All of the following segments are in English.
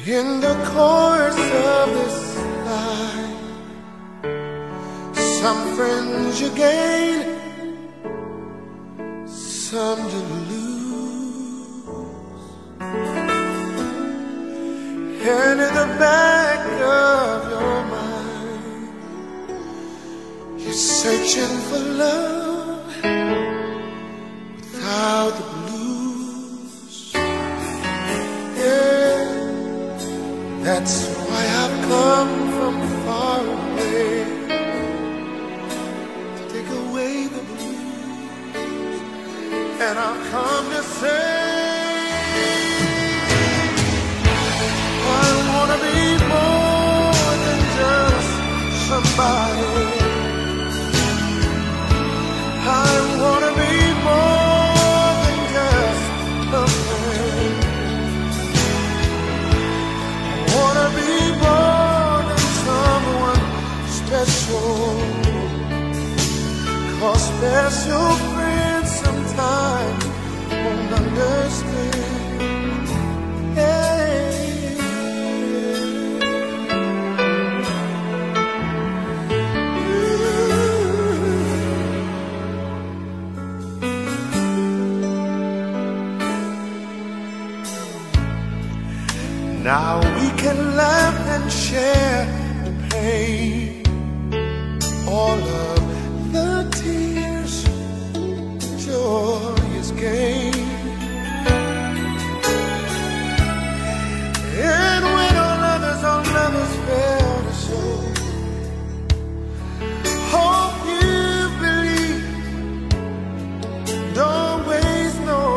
In the course of this life, some friends you gain, some you lose. And in the back of your mind, you're searching for love without the blues. Yeah, that's why I've come from far away to take away the blues. And I've come to say, I wanna be more than just somebody. I wanna be more than just a friend. I wanna be more than someone special. 'Cause special friends sometimes won't understand. Now we can laugh and share the pain, all of the tears, joy is gain. And when all others fail to show, hope you believe, don't always know.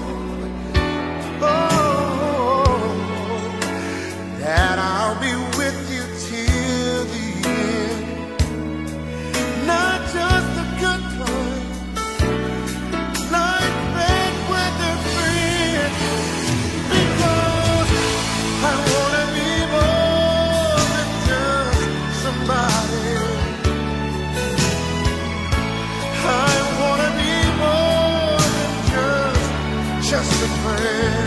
That I'll be with you till the end. Not just the good times, like bad weather friends. Because I wanna be more than just somebody. I wanna be more than just a friend.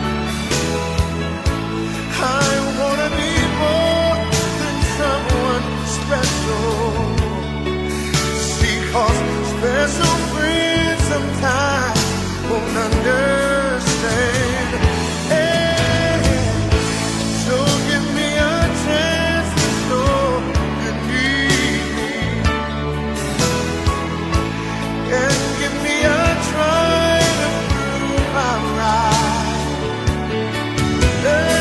I wanna be more than someone special. See, 'cause special friends sometimes won't understand. Hey, so give me a chance to show you need me, and give me a try to prove I'm right. Hey,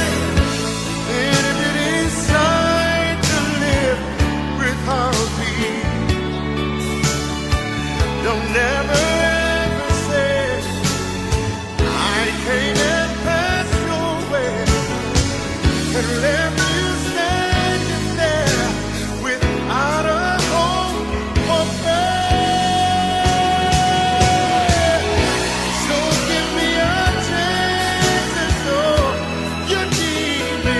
don't ever ever say I came and passed your way and left you standing there without a hope or faith. So give me a chance to show you need me,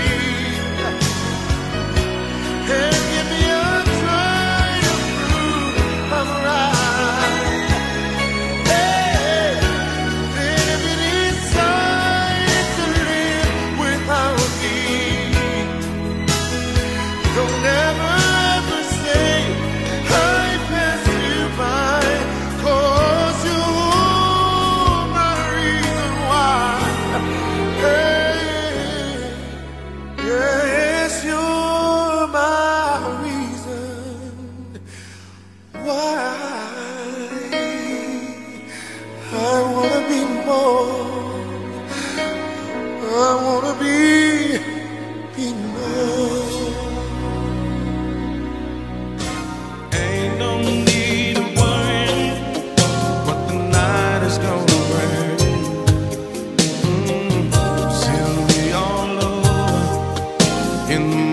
and give me a try to prove I'm right. Don't ever ever say I passed you by, 'cause you're my reason why. Hey, yes, you're my reason why. I wanna be more. I wanna be more. In the